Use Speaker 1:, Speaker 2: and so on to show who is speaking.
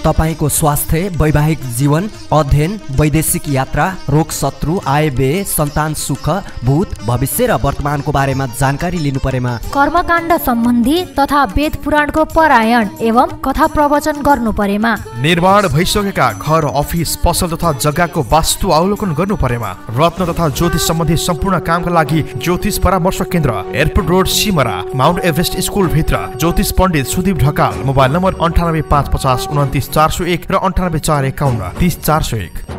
Speaker 1: तपाईको स्वास्थ्य, वैवाहिक जीवन, अध्ययन, वैदेशिक यात्रा, रोग शत्रु, आय व्यय, सन्तान सुख, भूत, भविष्य र वर्तमानको बारेमा जानकारी लिनु परेमा,
Speaker 2: कर्मकाण्ड सम्बन्धी तथा वेद पुराणको पारायण एवं कथा प्रवचन गर्नु परेमा,
Speaker 3: निर्माण भइसकेका घर, अफिस, पसल तथा जग्गाको वास्तु अवलोकन गर्नु परेमा, रत्न तथा ज्योतिष सम्बन्धी सम्पूर्ण कामका लागि ज्योतिष परामर्श केन्द्र, airport road, Simara, Mount Everest school भित्र, ज्योतिष पण्डित सुदीप ढकाल। मोबाइल नम्बर 98 550 29 401 र 98 451 30 401।